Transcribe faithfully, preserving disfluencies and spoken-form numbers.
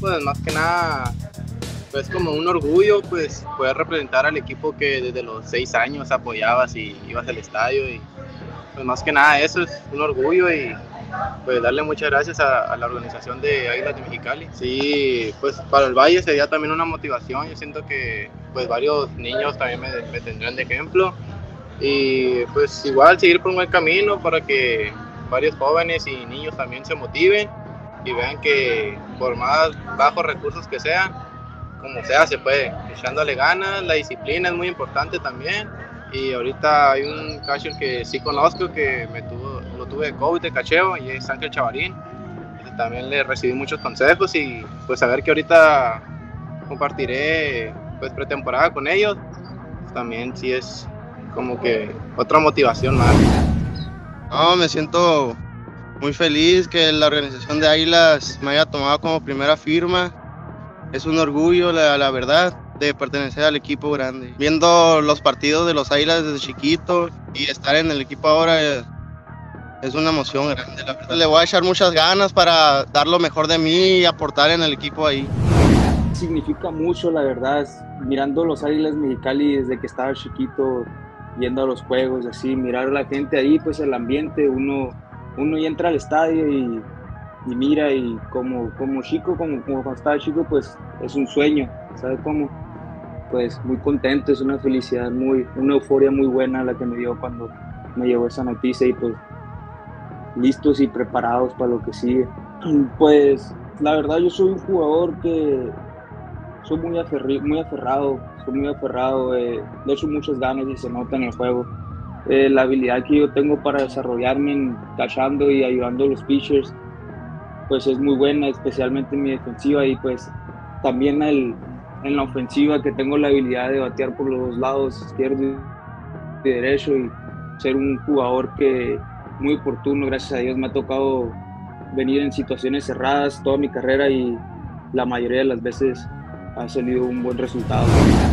pues más que nada, pues como un orgullo, pues poder representar al equipo que desde los seis años apoyabas y ibas al estadio y pues más que nada eso es un orgullo y pues darle muchas gracias a, a la organización de Águilas de Mexicali. Sí, pues para el Valle sería también una motivación, yo siento que pues varios niños también me, me tendrán de ejemplo y pues igual seguir por un buen camino para que varios jóvenes y niños también se motiven y vean que por más bajos recursos que sean, como sea se puede, echándole ganas, la disciplina es muy importante también. Y ahorita hay un catcher que sí conozco que me tuvo, lo tuve de coach de cacheo y es Ángel Chavarín. Y también le recibí muchos consejos y pues saber que ahorita compartiré pues pretemporada con ellos, pues, también sí es como que otra motivación más. No, me siento muy feliz que la organización de Águilas me haya tomado como primera firma. Es un orgullo, la, la verdad, de pertenecer al equipo grande. Viendo los partidos de los Águilas desde chiquito y estar en el equipo ahora es, es una emoción grande. La verdad, le voy a echar muchas ganas para dar lo mejor de mí y aportar en el equipo ahí. Significa mucho, la verdad, mirando los Águilas Mexicali desde que estaba chiquito, yendo a los juegos, así, mirar a la gente ahí, pues el ambiente, uno, uno ya entra al estadio y, y mira, y como, como chico, como, como cuando estaba chico, pues es un sueño, ¿sabes cómo? Pues muy contento, es una felicidad, muy, una euforia muy buena la que me dio cuando me llegó esa noticia y pues listos y preparados para lo que sigue. Pues la verdad yo soy un jugador que soy muy, aferri, muy aferrado, soy muy aferrado, eh, le echo muchas ganas y se nota en el juego. Eh, la habilidad que yo tengo para desarrollarme en cachando y ayudando a los pitchers, pues es muy buena, especialmente en mi defensiva y pues también el, en la ofensiva que tengo la habilidad de batear por los dos lados, izquierdo y derecho y ser un jugador que muy oportuno, gracias a Dios me ha tocado venir en situaciones cerradas toda mi carrera y la mayoría de las veces ha salido un buen resultado.